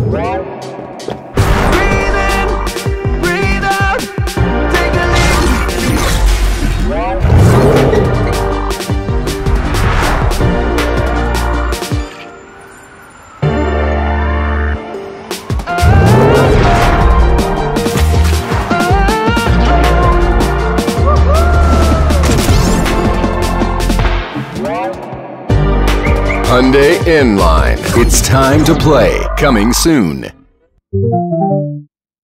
Hyundai N Line. It's time to play. Coming soon.